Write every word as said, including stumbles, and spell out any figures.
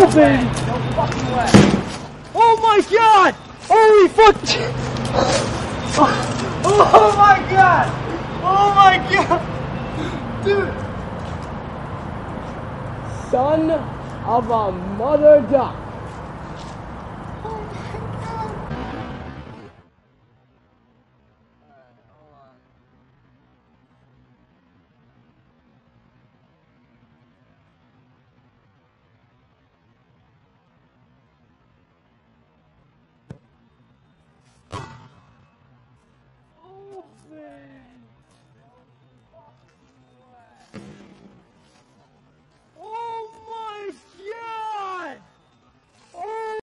go, baby! No fucking way! Oh my god! Holy fuck! Oh my god! Oh my god! Dude! Son of a mother duck.